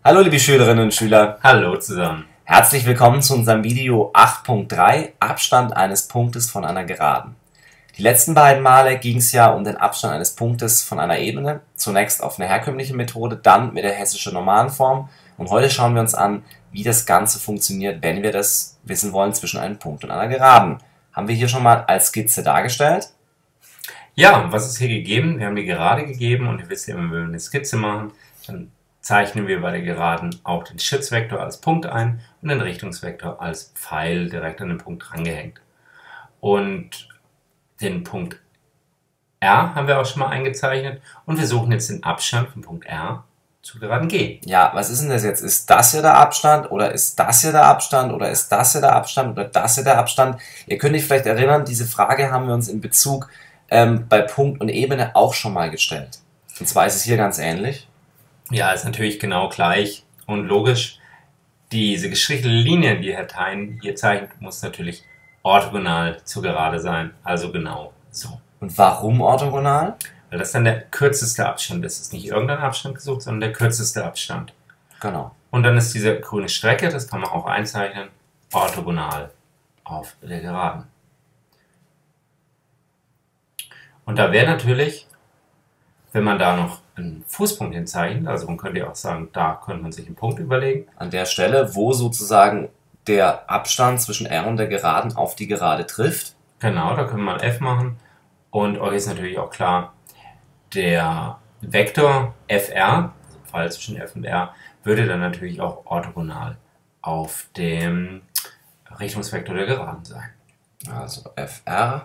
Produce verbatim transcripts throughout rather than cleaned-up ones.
Hallo liebe Schülerinnen und Schüler, Hallo zusammen. herzlich willkommen zu unserem Video acht Punkt drei, Abstand eines Punktes von einer Geraden. Die letzten beiden Male ging es ja um den Abstand eines Punktes von einer Ebene, zunächst auf eine herkömmliche Methode, dann mit der hessischen Normalenform, und heute schauen wir uns an, wie das Ganze funktioniert, wenn wir das wissen wollen zwischen einem Punkt und einer Geraden. Haben wir hier schon mal als Skizze dargestellt? Ja, was ist hier gegeben? Wir haben die Gerade gegeben und ihr wisst ja, wenn wir eine Skizze machen, dann zeichnen wir bei der Geraden auch den Schiffsvektor als Punkt ein und den Richtungsvektor als Pfeil direkt an den Punkt rangehängt. Und den Punkt R haben wir auch schon mal eingezeichnet und wir suchen jetzt den Abstand vom Punkt R zur Geraden G. Ja, was ist denn das jetzt? Ist das hier der Abstand oder ist das hier der Abstand oder ist das hier der Abstand oder das hier der Abstand? Ihr könnt euch vielleicht erinnern, diese Frage haben wir uns in Bezug ähm, bei Punkt und Ebene auch schon mal gestellt. Und zwar ist es hier ganz ähnlich. Ja, ist natürlich genau gleich und logisch. Diese gestrichelte Linie, die Herr Thein hier zeichnet, muss natürlich orthogonal zur Gerade sein, also genau so. Und warum orthogonal? Weil das dann der kürzeste Abstand ist. Es ist nicht irgendein Abstand gesucht, sondern der kürzeste Abstand. Genau. Und dann ist diese grüne Strecke, das kann man auch einzeichnen, orthogonal auf der Geraden. Und da wäre natürlich, wenn man da noch einen Fußpunkt hinzeichnet, also man könnte ja auch sagen, da könnte man sich einen Punkt überlegen. An der Stelle, wo sozusagen der Abstand zwischen R und der Geraden auf die Gerade trifft. Genau, da können wir mal F machen. Und euch ist natürlich auch klar, der Vektor F R, also Pfeil zwischen F und R, würde dann natürlich auch orthogonal auf dem Richtungsvektor der Geraden sein. Also F R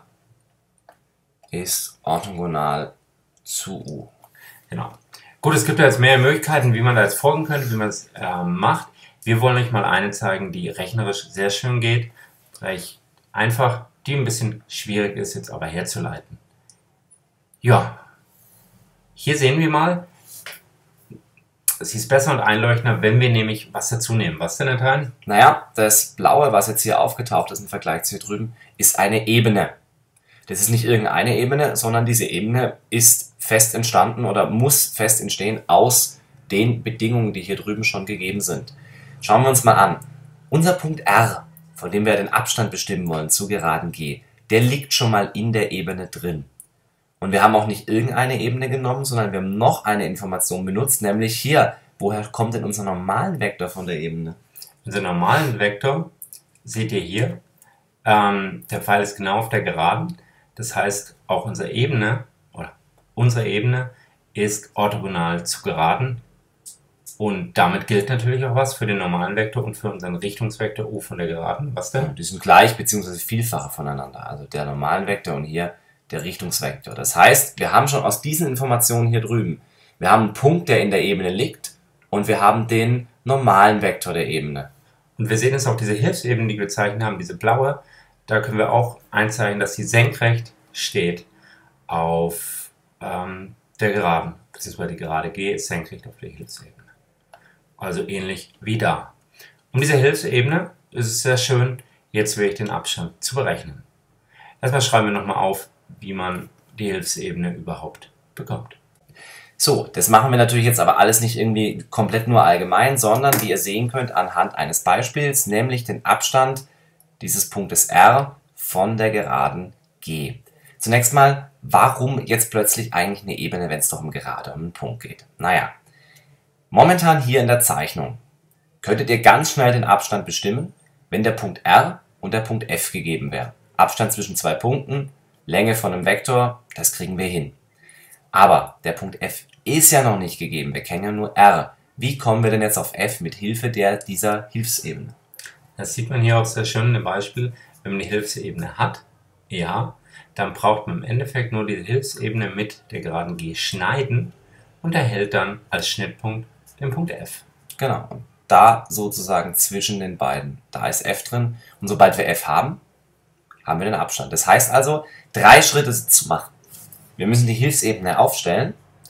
ist orthogonal zu U. Genau. Gut, es gibt ja jetzt mehrere Möglichkeiten, wie man da jetzt folgen könnte, wie man es äh, macht. Wir wollen euch mal eine zeigen, die rechnerisch sehr schön geht, recht einfach, die ein bisschen schwierig ist, jetzt aber herzuleiten. Ja, hier sehen wir mal, es ist besser und einleuchtender, wenn wir nämlich was dazu nehmen. Was denn, Herr Thein? Naja, das Blaue, was jetzt hier aufgetaucht ist im Vergleich zu hier drüben, ist eine Ebene. Das ist nicht irgendeine Ebene, sondern diese Ebene ist fest entstanden oder muss fest entstehen aus den Bedingungen, die hier drüben schon gegeben sind. Schauen wir uns mal an. Unser Punkt R, von dem wir den Abstand bestimmen wollen zu Geraden G, der liegt schon mal in der Ebene drin. Und wir haben auch nicht irgendeine Ebene genommen, sondern wir haben noch eine Information benutzt, nämlich hier. Woher kommt denn unser normalen Vektor von der Ebene? Unser normalen Vektor seht ihr hier. Ähm, der Pfeil ist genau auf der Geraden. Das heißt, auch unsere Ebene, oder unsere Ebene ist orthogonal zu Geraden. Und damit gilt natürlich auch was für den normalen Vektor und für unseren Richtungsvektor U von der Geraden. Was denn? Die sind gleich bzw. Vielfache voneinander. Also der normalen Vektor und hier der Richtungsvektor. Das heißt, wir haben schon aus diesen Informationen hier drüben, wir haben einen Punkt, der in der Ebene liegt, und wir haben den normalen Vektor der Ebene. Und wir sehen jetzt auch diese Hilfsebene, die wir gezeichnet haben, diese blaue. Da können wir auch einzeichnen, dass sie senkrecht steht auf ähm, der Geraden, beziehungsweise die Gerade G ist senkrecht auf der Hilfsebene. Also ähnlich wie da. Um diese Hilfsebene ist es sehr schön, jetzt will ich den Abstand zu berechnen. Erstmal schreiben wir nochmal auf, wie man die Hilfsebene überhaupt bekommt. So, das machen wir natürlich jetzt aber alles nicht irgendwie komplett nur allgemein, sondern wie ihr sehen könnt anhand eines Beispiels, nämlich den Abstand dieses Punktes R von der Geraden G. Zunächst mal, warum jetzt plötzlich eigentlich eine Ebene, wenn es doch um Gerade, um einen Punkt geht? Naja, momentan hier in der Zeichnung könntet ihr ganz schnell den Abstand bestimmen, wenn der Punkt R und der Punkt F gegeben wäre. Abstand zwischen zwei Punkten, Länge von einem Vektor, das kriegen wir hin. Aber der Punkt F ist ja noch nicht gegeben, wir kennen ja nur R. Wie kommen wir denn jetzt auf F mit Hilfe der, dieser Hilfsebene? Das sieht man hier auch sehr schön im Beispiel, wenn man die Hilfsebene hat, ja, dann braucht man im Endeffekt nur die Hilfsebene mit der Geraden G schneiden und erhält dann als Schnittpunkt den Punkt F. Genau, und da sozusagen zwischen den beiden, da ist F drin, und sobald wir F haben, haben wir den Abstand. Das heißt also, drei Schritte zu machen. Wir müssen die Hilfsebene aufstellen,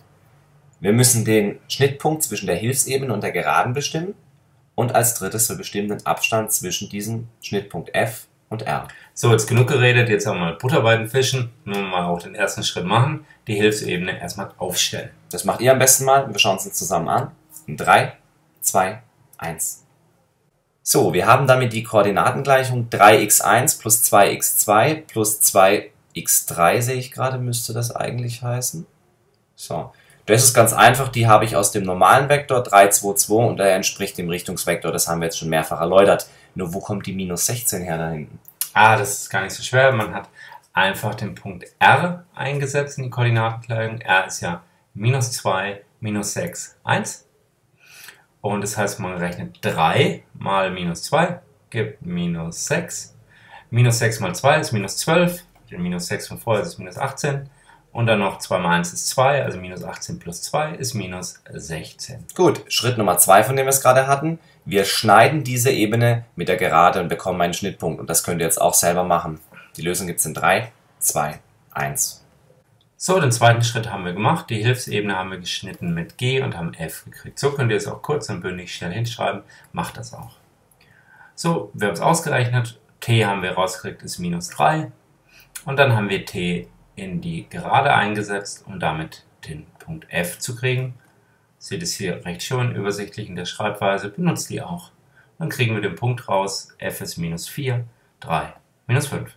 wir müssen den Schnittpunkt zwischen der Hilfsebene und der Geraden bestimmen, und als drittes wir bestimmen den Abstand zwischen diesem Schnittpunkt F und R. So, jetzt genug geredet, jetzt auch mal Butter bei den Fischen. Nun mal auch den ersten Schritt machen, die Hilfsebene erstmal aufstellen. Das macht ihr am besten mal, wir schauen es uns zusammen an. In drei, zwei, eins. So, wir haben damit die Koordinatengleichung drei x eins plus zwei x zwei plus zwei x drei, sehe ich gerade, müsste das eigentlich heißen. So, das ist ganz einfach, die habe ich aus dem normalen Vektor drei, zwei, zwei und der entspricht dem Richtungsvektor, das haben wir jetzt schon mehrfach erläutert. Nur wo kommt die minus sechzehn her da hinten? Ah, das ist gar nicht so schwer, man hat einfach den Punkt R eingesetzt in die Koordinatengleichung. R ist ja minus zwei, minus sechs, eins. Und das heißt, man rechnet drei mal minus zwei, gibt minus sechs. Minus sechs mal zwei ist minus zwölf. Den minus sechs von vorher ist minus achtzehn. Und dann noch zwei mal eins ist zwei, also minus achtzehn plus zwei ist minus sechzehn. Gut, Schritt Nummer zwei, von dem wir es gerade hatten. Wir schneiden diese Ebene mit der Gerade und bekommen einen Schnittpunkt. Und das könnt ihr jetzt auch selber machen. Die Lösung gibt es in drei, zwei, eins. So, den zweiten Schritt haben wir gemacht. Die Hilfsebene haben wir geschnitten mit G und haben F gekriegt. So könnt ihr es auch kurz und bündig schnell hinschreiben. Macht das auch. So, wir haben es ausgerechnet. T haben wir rausgekriegt, ist minus drei. Und dann haben wir T in die Gerade eingesetzt, um damit den Punkt F zu kriegen. Seht es hier recht schön übersichtlich in der Schreibweise. Benutzt die auch. Dann kriegen wir den Punkt raus. F ist minus vier, drei, minus fünf.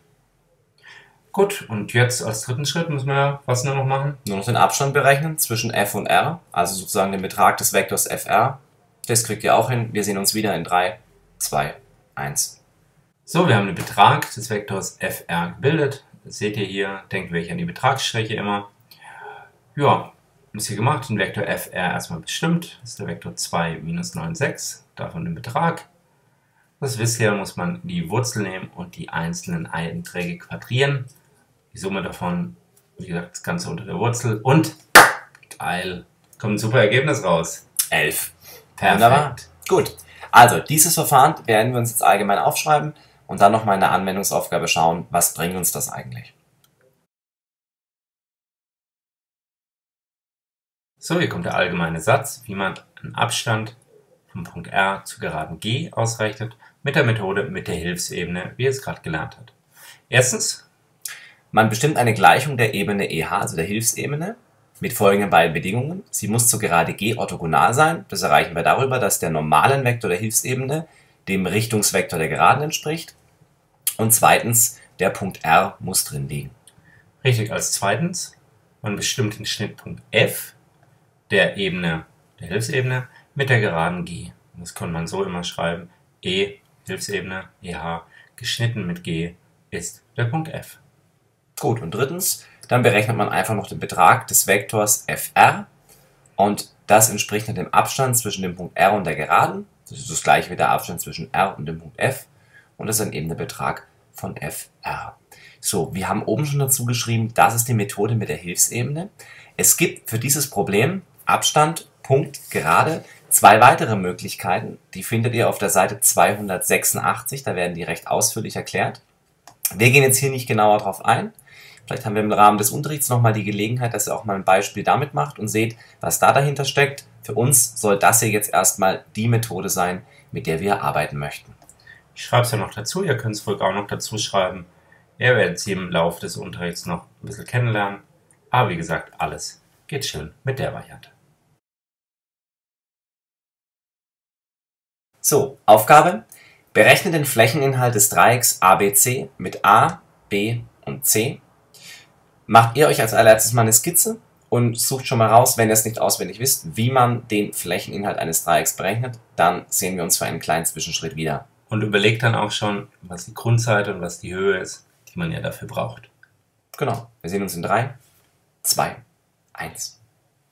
Gut, und jetzt als dritten Schritt müssen wir was nur noch machen? Nur noch den Abstand berechnen zwischen f und r, also sozusagen den Betrag des Vektors fr. Das kriegt ihr auch hin. Wir sehen uns wieder in drei, zwei, eins. So, wir haben den Betrag des Vektors fr gebildet. Das seht ihr hier. Denkt wirklich an die Betragsstriche immer. Ja, ist hier gemacht. Den Vektor fr erstmal bestimmt. Das ist der Vektor zwei, minus neun, sechs. Davon den Betrag. Das wisst ihr, muss man die Wurzel nehmen und die einzelnen Einträge quadrieren. Die Summe davon, wie gesagt, das Ganze unter der Wurzel und geil, kommt ein super Ergebnis raus. elf. Perfekt. Wunderbar. Gut. Also, dieses Verfahren werden wir uns jetzt allgemein aufschreiben und dann nochmal in der Anwendungsaufgabe schauen, was bringt uns das eigentlich. So, hier kommt der allgemeine Satz, wie man einen Abstand vom Punkt R zu Geraden G ausrechnet, mit der Methode mit der Hilfsebene, wie ihr es gerade gelernt habt. Erstens, man bestimmt eine Gleichung der Ebene E H, also der Hilfsebene, mit folgenden beiden Bedingungen. Sie muss zur Gerade G orthogonal sein. Das erreichen wir darüber, dass der normalen Vektor der Hilfsebene dem Richtungsvektor der Geraden entspricht. Und zweitens, der Punkt R muss drin liegen. Richtig, als zweitens, man bestimmt den Schnittpunkt F der Ebene, der Hilfsebene, mit der Geraden G. Das kann man so immer schreiben. E, Hilfsebene, E H, geschnitten mit G, ist der Punkt F. Gut, und drittens, dann berechnet man einfach noch den Betrag des Vektors fr und das entspricht dann dem Abstand zwischen dem Punkt R und der Geraden. Das ist das gleiche wie der Abstand zwischen R und dem Punkt F und das ist dann eben der Betrag von fr. So, wir haben oben schon dazu geschrieben, das ist die Methode mit der Hilfsebene. Es gibt für dieses Problem Abstand, Punkt, Gerade zwei weitere Möglichkeiten. Die findet ihr auf der Seite zweihundertsechsundachtzig, da werden die recht ausführlich erklärt. Wir gehen jetzt hier nicht genauer drauf ein. Vielleicht haben wir im Rahmen des Unterrichts nochmal die Gelegenheit, dass ihr auch mal ein Beispiel damit macht und seht, was da dahinter steckt. Für uns soll das hier jetzt erstmal die Methode sein, mit der wir arbeiten möchten. Ich schreibe es ja noch dazu, ihr könnt es wohl auch noch dazu schreiben. Ihr werdet sie im Laufe des Unterrichts noch ein bisschen kennenlernen. Aber wie gesagt, alles geht schön mit der Variante. So, Aufgabe. Berechne den Flächeninhalt des Dreiecks A B C mit A, B und C. Macht ihr euch als allererstes mal eine Skizze und sucht schon mal raus, wenn ihr es nicht auswendig wisst, wie man den Flächeninhalt eines Dreiecks berechnet. Dann sehen wir uns für einen kleinen Zwischenschritt wieder. Und überlegt dann auch schon, was die Grundseite und was die Höhe ist, die man ja dafür braucht. Genau, wir sehen uns in drei, zwei, eins.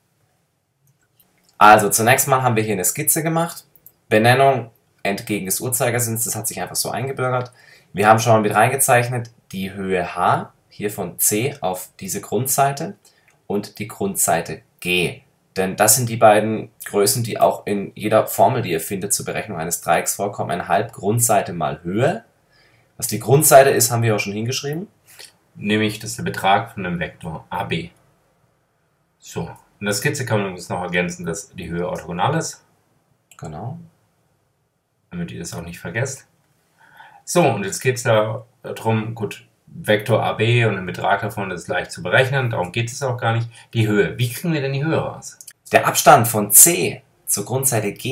Also zunächst mal haben wir hier eine Skizze gemacht. Benennung entgegen des Uhrzeigersinns, das hat sich einfach so eingebürgert. Wir haben schon mal mit reingezeichnet die Höhe H, hier von C auf diese Grundseite und die Grundseite G. Denn das sind die beiden Größen, die auch in jeder Formel, die ihr findet, zur Berechnung eines Dreiecks vorkommen. Eine halb Grundseite mal Höhe. Was die Grundseite ist, haben wir auch schon hingeschrieben. Nämlich, das ist der Betrag von dem Vektor A B. So, in der Skizze kann man uns noch ergänzen, dass die Höhe orthogonal ist. Genau. Damit ihr das auch nicht vergesst. So, und jetzt geht es da darum, gut, Vektor A B und den Betrag davon ist leicht zu berechnen, darum geht es auch gar nicht. Die Höhe, wie kriegen wir denn die Höhe raus? Der Abstand von C zur Grundseite G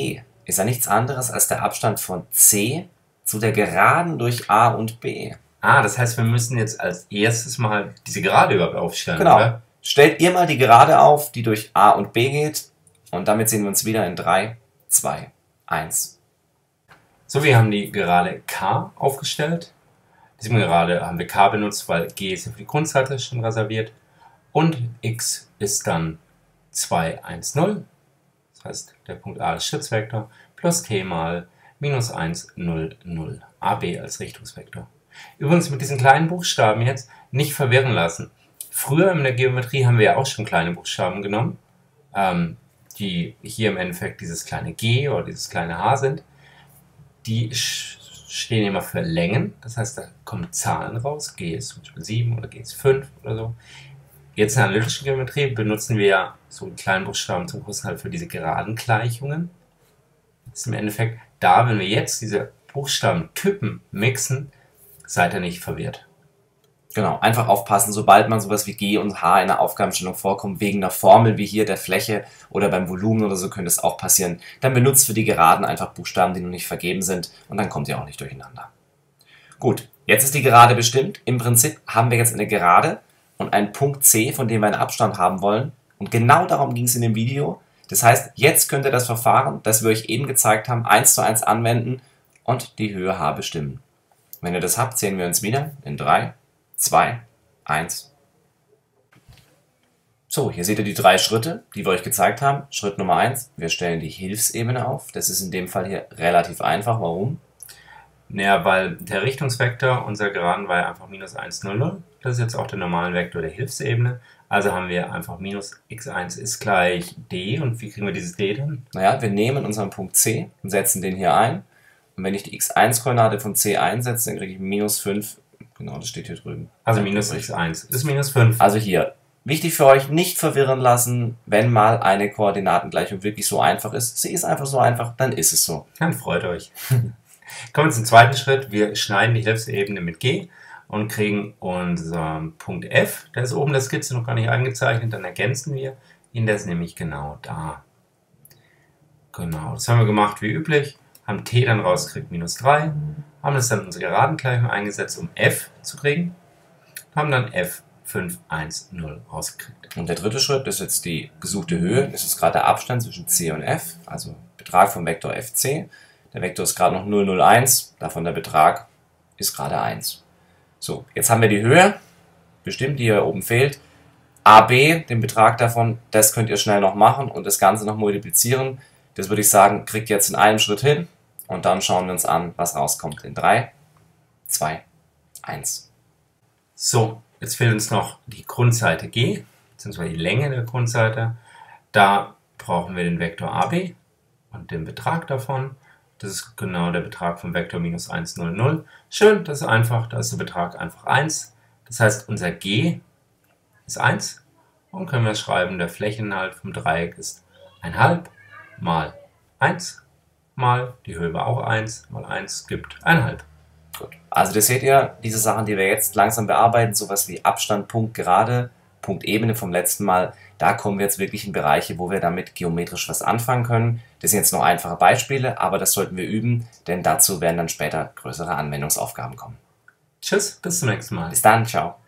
ist ja nichts anderes als der Abstand von C zu der Geraden durch A und B. Ah, das heißt, wir müssen jetzt als erstes mal diese Gerade überhaupt aufstellen, Genau. oder? Stellt ihr mal die Gerade auf, die durch A und B geht. Und damit sehen wir uns wieder in drei, zwei, eins. So, wir haben die Gerade K aufgestellt. Diesem Gerade haben wir K benutzt, weil G ist ja für die Grundseite schon reserviert. Und X ist dann zwei, eins, null. Das heißt, der Punkt A als Stützvektor plus T mal minus eins, null, null. A B als Richtungsvektor. Übrigens mit diesen kleinen Buchstaben jetzt nicht verwirren lassen. Früher in der Geometrie haben wir ja auch schon kleine Buchstaben genommen, ähm, die hier im Endeffekt dieses kleine G oder dieses kleine H sind. Die stehen immer für Längen, das heißt, da kommen Zahlen raus. G ist zum Beispiel sieben oder G ist fünf oder so. Jetzt in der analytischen Geometrie benutzen wir ja so einen kleinen Buchstaben zum Großteil halt für diese geraden Gleichungen. Das ist im Endeffekt da, wenn wir jetzt diese Buchstabentypen mixen, seid ihr nicht verwirrt. Genau, einfach aufpassen, sobald man sowas wie G und H in der Aufgabenstellung vorkommt, wegen einer Formel wie hier der Fläche oder beim Volumen oder so, könnte es auch passieren. Dann benutzt für die Geraden einfach Buchstaben, die noch nicht vergeben sind, und dann kommt ihr auch nicht durcheinander. Gut, jetzt ist die Gerade bestimmt. Im Prinzip haben wir jetzt eine Gerade und einen Punkt C, von dem wir einen Abstand haben wollen. Und genau darum ging es in dem Video. Das heißt, jetzt könnt ihr das Verfahren, das wir euch eben gezeigt haben, eins zu eins anwenden und die Höhe H bestimmen. Wenn ihr das habt, sehen wir uns wieder in drei, zwei, eins. So, hier seht ihr die drei Schritte, die wir euch gezeigt haben. Schritt Nummer eins, wir stellen die Hilfsebene auf. Das ist in dem Fall hier relativ einfach. Warum? Naja, weil der Richtungsvektor unserer Geraden war ja einfach minus eins, null, null. Das ist jetzt auch der normale Vektor der Hilfsebene. Also haben wir einfach minus x eins ist gleich d. Und wie kriegen wir dieses d dann? Naja, wir nehmen unseren Punkt C und setzen den hier ein. Und wenn ich die x eins Koordinate von C einsetze, dann kriege ich minus fünf. Genau, das steht hier drüben. Also minus x eins ist minus fünf. Also hier, wichtig für euch, nicht verwirren lassen, wenn mal eine Koordinatengleichung wirklich so einfach ist. Sie ist einfach so einfach, dann ist es so. Dann freut euch. Kommen wir zum zweiten Schritt. Wir schneiden die Hilfsebene mit G und kriegen unseren Punkt F. Der ist oben in der Skizze noch gar nicht angezeichnet. Dann ergänzen wir ihn. Der ist nämlich genau da. Genau, das haben wir gemacht wie üblich. Haben T dann rausgekriegt, minus drei. Haben das dann in unsere Geradengleichung eingesetzt, um F zu kriegen. Haben dann F fünf, eins, null rausgekriegt. Und der dritte Schritt ist jetzt die gesuchte Höhe. Das ist gerade der Abstand zwischen C und F, also Betrag vom Vektor F C. Der Vektor ist gerade noch null, null, eins, davon der Betrag ist gerade eins. So, jetzt haben wir die Höhe bestimmt, die hier oben fehlt. A B, den Betrag davon, das könnt ihr schnell noch machen und das Ganze noch multiplizieren. Das würde ich sagen, kriegt ihr jetzt in einem Schritt hin. Und dann schauen wir uns an, was rauskommt in drei, zwei, eins. So, jetzt fehlt uns noch die Grundseite G, beziehungsweise die Länge der Grundseite. Da brauchen wir den Vektor A B und den Betrag davon. Das ist genau der Betrag vom Vektor minus eins, null, null. Schön, das ist einfach, da ist der Betrag einfach eins. Das heißt, unser G ist eins. Und können wir schreiben, der Flächeninhalt vom Dreieck ist eins Komma fünf mal eins. Mal, die Höhe war auch eins, mal eins gibt eins Komma fünf. Gut. Also das seht ihr, diese Sachen, die wir jetzt langsam bearbeiten, sowas wie Abstand, Punkt, Gerade, Punkt, Ebene vom letzten Mal, da kommen wir jetzt wirklich in Bereiche, wo wir damit geometrisch was anfangen können. Das sind jetzt noch einfache Beispiele, aber das sollten wir üben, denn dazu werden dann später größere Anwendungsaufgaben kommen. Tschüss, bis zum nächsten Mal. Bis dann, ciao.